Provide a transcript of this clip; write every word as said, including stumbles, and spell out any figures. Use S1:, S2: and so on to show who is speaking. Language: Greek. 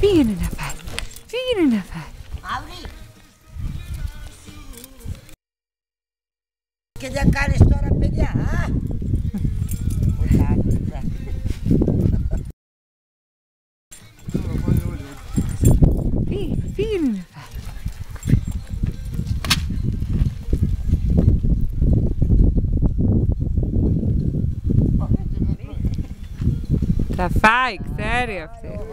S1: Πήγαινε να φάει. Πήγαινε να φάει.
S2: Αύρη. Και δεν κάνεις τώρα παιδιά, α?
S1: Πήγαινε, πήγαινε να φάει. Θα φάει, ξέρει αυτή.